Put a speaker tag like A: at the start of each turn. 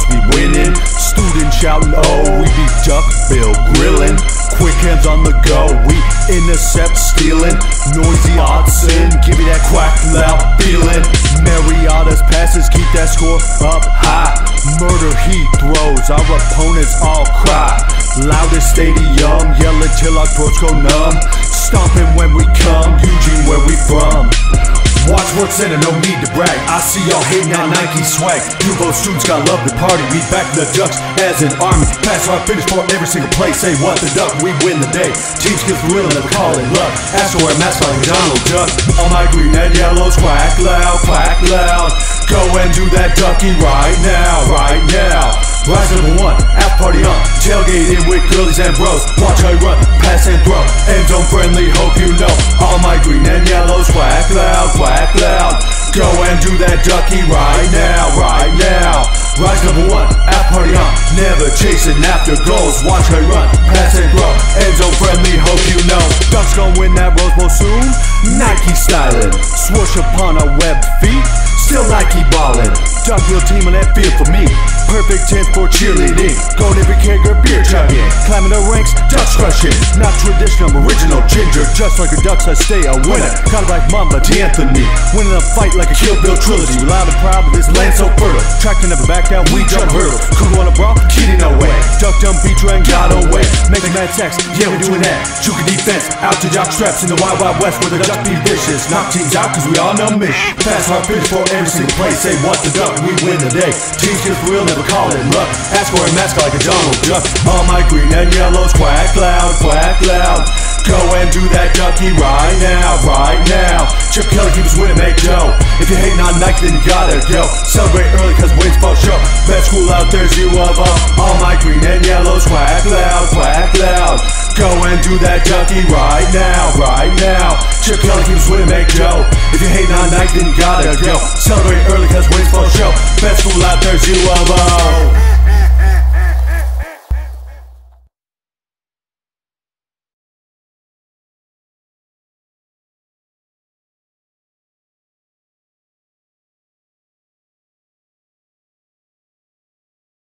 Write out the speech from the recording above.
A: close, we winnin'. Student shoutin', oh, we be duckbill, grillin'. Quick hands on the go, we intercept, stealin'. Noisy oddsin, give me that quack loud feelin'. Mariota's passes, keep that score up high. Murder he throws, our opponents all cry. Loudest stadium, yellin' till our throats go numb. Stomp'n when we come, Eugene where we from. Watch Sports Center, no need to brag. I see y'all hating on Nike swag. UofO students got love to party. We back the Ducks as an army. Pass our finish for every single play. Say what the duck, we win the day. Teams get real and never call it luck. Ask for a mascot like Donald Duck. All my green and yellows, quack loud, quack loud. Go and do that duckie right now, right now. Rise number one, afterparty on. Tailgatin with girlies and bros. Watch I run, pass and throw. End zone friendly, hope you know. All my green and yellows, quack loud, quack loud. Go and do that duckie right now, right now. Rise number one, afterparty on. Never chasing after goals. Watch I run, pass and throw. End zone friendly, hope you know. Ducks gon' win that Rose Bowl soon. Nike styling, swoosh upon our web feet. Still Nike ballin'. Duckbill team on that field for me. Perfect 10 for cheerleading. Going every kegger, beer chugging. Climbing the ranks, ducks crushing. Not traditional, original ginger. Just like a ducks, I stay a winner. Caught like Mamba, D'Anthony. Winning a fight like a Kill Bill trilogy. We loud and proud, but this land so fertile. Track to never back down, we jump hurdle. Could wanna brawl, kitty no way. Duck dumb, beat you and got away. Making mad sacks, yeah we doing that. Juking defense, out to jock straps in the wild wild west where the duck be vicious. Knock teams out cause we all know mission. Pass our finish for every single play. Say what the duck, we win the day. Teams get real, never call it luck. Ask for a mascot like a Donald Duck. All my green and yellows, quack loud, quack loud. Go and do that duckie right now, right now. Chip Kelly keep us winning, make dough. If you're hating on Nike, then you gotta go. Celebrate early cause wins for show. Best school out there's UofO. All my green and yellows, quack loud, quack loud. Go and do that duckie right now, right now. Chip Kelly keep us winning, make dough. If you're hating on Nike, then you gotta go. Celebrate early cause wins for show. Best school out there's UofO.